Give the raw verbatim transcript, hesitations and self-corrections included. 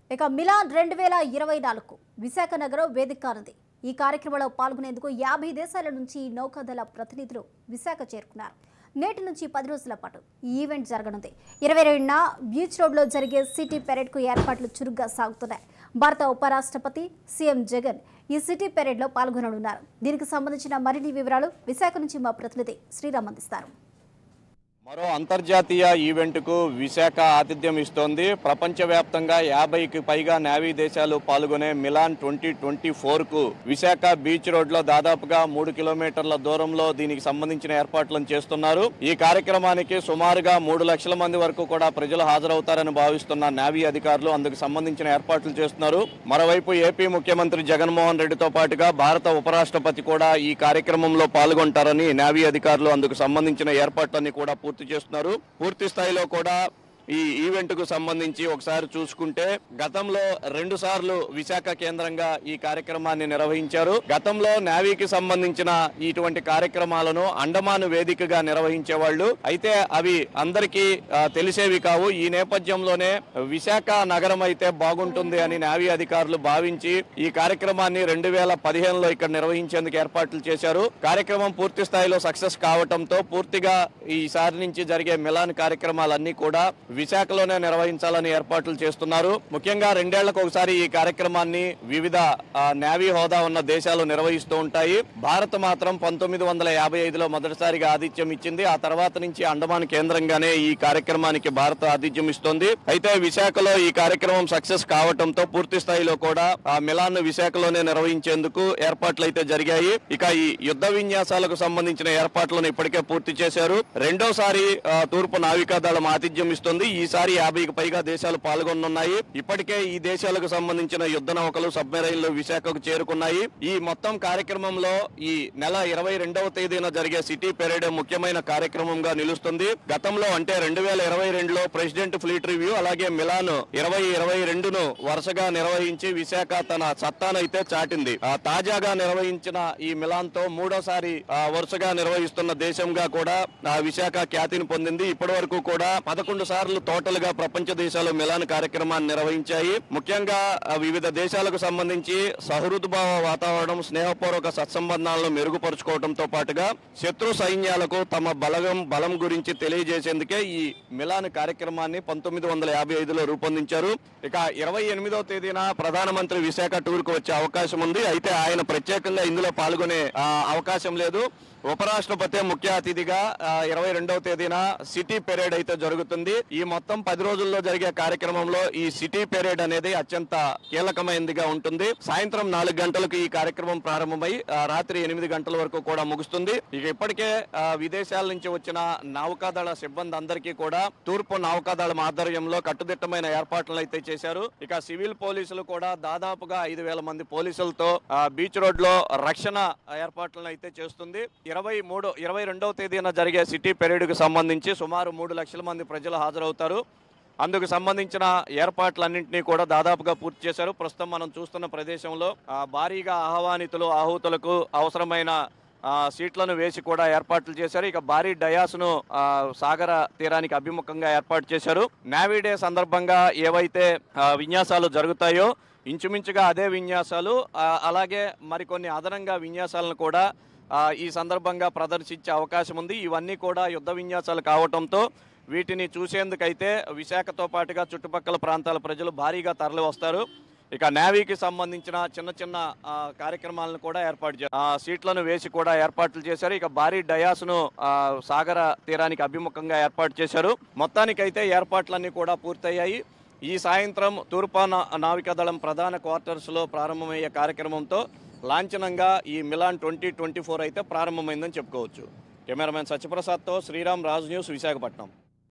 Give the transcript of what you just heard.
ఇక మిలాన్ రెండు వేల ఇరవై నాలుగు విశాఖ నగరం వేదిక కానుంది. ఈ కార్యక్రమంలో పాల్గొనేందుకు యాభై దేశాల నుంచి నౌకాదళ ప్రతినిధులు విశాఖ చేరుకున్నారు. నేటి నుంచి పది రోజుల పాటు ఈ ఈవెంట్ జరగనుంది. ఇరవై రెండున బీచ్ రోడ్లో జరిగే సిటీ పెరేడ్కు ఏర్పాట్లు చురుగ్గా సాగుతున్నాయి. భారత ఉపరాష్ట్రపతి సీఎం జగన్ ఈ సిటీ పెరేడ్లో పాల్గొననున్నారు. దీనికి సంబంధించిన మరిన్ని వివరాలు విశాఖ నుంచి మా ప్రతినిధి శ్రీరామ్ అందిస్తారు. మరో అంతర్జాతీయ ఈవెంట్కు విశాఖ ఆతిథ్యం ఇస్తోంది. ప్రపంచవ్యాప్తంగా యాభైకి పైగా నేవీ దేశాలు పాల్గొనే మిలాన్ ట్వంటీ ట్వంటీ ఫోర్కు విశాఖ బీచ్ రోడ్లో దాదాపుగా మూడు కిలోమీటర్ల దూరంలో దీనికి సంబంధించిన ఏర్పాట్లను చేస్తున్నారు. ఈ కార్యక్రమానికి సుమారుగా మూడు లక్షల మంది వరకు కూడా ప్రజలు హాజరవుతారని భావిస్తున్న నేవీ అధికారులు అందుకు సంబంధించిన ఏర్పాట్లు చేస్తున్నారు. మరోవైపు ఏపీ ముఖ్యమంత్రి జగన్మోహన్ రెడ్డితో పాటుగా భారత ఉపరాష్ట్రపతి కూడా ఈ కార్యక్రమంలో పాల్గొంటారని నేవీ అధికారులు అందుకు సంబంధించిన ఏర్పాట్లన్నీ కూడా పూర్తి చేస్తున్నారు. పూర్తి స్థాయిలో కూడా ఈ ఈవెంట్ కు సంబంధించి ఒకసారి చూసుకుంటే గతంలో రెండు సార్లు విశాఖ కేంద్రంగా ఈ కార్యక్రమాన్ని నిర్వహించారు. గతంలో నేవీకి సంబంధించిన ఇటువంటి కార్యక్రమాలను అండమాన్ వేదికగా నిర్వహించేవాళ్లు. అయితే అవి అందరికీ తెలిసేవి కావు. ఈ నేపథ్యంలోనే విశాఖ నగరం అయితే బాగుంటుంది అని నేవీ అధికారులు భావించి ఈ కార్యక్రమాన్ని రెండు వేల పదిహేనులో ఇక్కడ నిర్వహించేందుకు ఏర్పాట్లు చేశారు. కార్యక్రమం పూర్తి స్థాయిలో సక్సెస్ కావడంతో పూర్తిగా ఈసారి నుంచి జరిగే మిలాన్ కార్యక్రమాలన్నీ కూడా విశాఖలోనే నిర్వహించాలని ఏర్పాట్లు చేస్తున్నారు. ముఖ్యంగా రెండేళ్లకు ఒకసారి ఈ కార్యక్రమాన్ని వివిధ నేవీ హోదా ఉన్న దేశాలు నిర్వహిస్తూ ఉంటాయి. భారత్ మాత్రం పంతొమ్మిది వందల యాభై ఐదులో మొదటిసారిగా ఆతిథ్యం ఇచ్చింది. ఆ తర్వాత నుంచి అండమాన్ కేంద్రంగానే ఈ కార్యక్రమానికి భారత్ ఆతిథ్యం ఇస్తోంది. అయితే విశాఖలో ఈ కార్యక్రమం సక్సెస్ కావడంతో పూర్తి స్థాయిలో కూడా ఆ మిలాన్ విశాఖలోనే నిర్వహించేందుకు ఏర్పాట్లు అయితే జరిగాయి. ఇక ఈ యుద్ధ విన్యాసాలకు సంబంధించిన ఏర్పాట్లను ఇప్పటికే పూర్తి చేశారు. రెండోసారి తూర్పు నావికాదళం ఆతిథ్యం ఇస్తుంది. ఈసారి యాభైకి పైగా దేశాలు పాల్గొనున్నాయి. ఇప్పటికే ఈ దేశాలకు సంబంధించిన యుద్ధ నౌకలు సబ్మెరైన్లు విశాఖకు చేరుకున్నాయి. ఈ మొత్తం కార్యక్రమంలో ఈ నెల ఇరవై రెండవ తేదీన జరిగే సిటీ పెరేడ్ ముఖ్యమైన కార్యక్రమంగా నిలుస్తుంది. గతంలో అంటే రెండు వేల ఇరవై రెండులో ప్రెసిడెంట్ ఫ్లీట్ రివ్యూ అలాగే మిలాన్ ఇరవై ఇరవై రెండును వరుసగా నిర్వహించి విశాఖ తన సత్తానైతే చాటింది. తాజాగా నిర్వహించిన ఈ మిలాన్ తో మూడోసారి వరుసగా నిర్వహిస్తున్న దేశంగా కూడా విశాఖ ఖ్యాతిని పొందింది. ఇప్పటి వరకు కూడా పదకొండు సార్లు టోటల్ గా ప్రపంచ దేశాలు మిలాన్ కార్యక్రమాన్ని నిర్వహించాయి. ముఖ్యంగా వివిధ దేశాలకు సంబంధించి సహృద్భావ వాతావరణం, స్నేహపూర్వక సత్సంబంధాలను మెరుగుపరుచుకోవడంతో పాటుగా శత్రు సైన్యాలకు తమ బలగం బలం గురించి తెలియజేసేందుకే ఈ మిలాన్ కార్యక్రమాన్ని పంతొమ్మిది వందల యాభై ఐదులో రూపొందించారు. ఇక ఇరవై ఎనిమిదవ తేదీన ప్రధానమంత్రి విశాఖ టూర్ కు వచ్చే అవకాశం ఉంది. అయితే ఆయన ప్రత్యేకంగా ఇందులో పాల్గొనే అవకాశం లేదు. ఉపరాష్ట్రపతి ముఖ్య అతిథిగా ఇరవై రెండవ తేదీన సిటీ పెరేడ్ అయితే జరుగుతుంది. ఈ మొత్తం పది రోజుల్లో జరిగే కార్యక్రమంలో ఈ సిటీ పెరేడ్ అనేది అత్యంత కీలకమైనదిగా ఉంటుంది. సాయంత్రం నాలుగు గంటలకు ఈ కార్యక్రమం ప్రారంభమై రాత్రి ఎనిమిది గంటల వరకు కూడా ముగుస్తుంది. ఇక ఇప్పటికే విదేశాల నుంచి వచ్చిన నౌకాదళ సిబ్బంది అందరికీ కూడా తూర్పు నౌకాదళం ఆధ్వర్యంలో కట్టుదిట్టమైన ఏర్పాట్లను అయితే చేశారు. ఇక సివిల్ పోలీసులు కూడా దాదాపుగా ఐదు వేల మంది పోలీసులతో బీచ్ రోడ్ లో రక్షణ ఏర్పాట్లను అయితే చేస్తుంది. ఇరవై మూడు ఇరవై రెండవ తేదీన జరిగే సిటీ పెరేడ్ కు సంబంధించి సుమారు మూడు లక్షల మంది ప్రజలు హాజరవుతారు. అందుకు సంబంధించిన ఏర్పాట్లన్నింటినీ కూడా దాదాపుగా పూర్తి చేశారు. ప్రస్తుతం మనం చూస్తున్న ప్రదేశంలో భారీగా ఆహ్వానితులు ఆహుతులకు అవసరమైన సీట్లను వేసి కూడా ఏర్పాట్లు చేశారు. ఇక భారీ డయాస్ను సాగర తీరానికి అభిముఖంగా ఏర్పాటు చేశారు. నేవీ డే సందర్భంగా ఏవైతే విన్యాసాలు జరుగుతాయో ఇంచుమించుగా అదే విన్యాసాలు అలాగే మరికొన్ని అదనంగా విన్యాసాలను కూడా ఈ సందర్భంగా ప్రదర్శించే అవకాశం ఉంది. ఇవన్నీ కూడా యుద్ధ విన్యాసాలు కావడంతో వీటిని చూసేందుకైతే విశాఖతో పాటుగా చుట్టుపక్కల ప్రాంతాల ప్రజలు భారీగా తరలి వస్తారు. ఇక నేవీకి సంబంధించిన చిన్న చిన్న కార్యక్రమాలను కూడా ఏర్పాటు చేశారు. సీట్లను వేసి కూడా ఏర్పాట్లు చేశారు. ఇక భారీ డయాస్ను సాగర తీరానికి అభిముఖంగా ఏర్పాటు చేశారు. మొత్తానికైతే ఏర్పాట్లన్నీ కూడా పూర్తయ్యాయి. ఈ సాయంత్రం తూర్పు నావికాదళం ప్రధాన క్వార్టర్స్ లో ప్రారంభమయ్యే కార్యక్రమంతో లాంఛనంగా ఈ మిలాన్ ట్వంటీ ట్వంటీ ఫోర్ అయితే ప్రారంభమైందని చెప్పుకోవచ్చు. కెమెరామెన్ సత్యప్రసాద్తో శ్రీరామ్, రాజ్ న్యూస్, విశాఖపట్నం.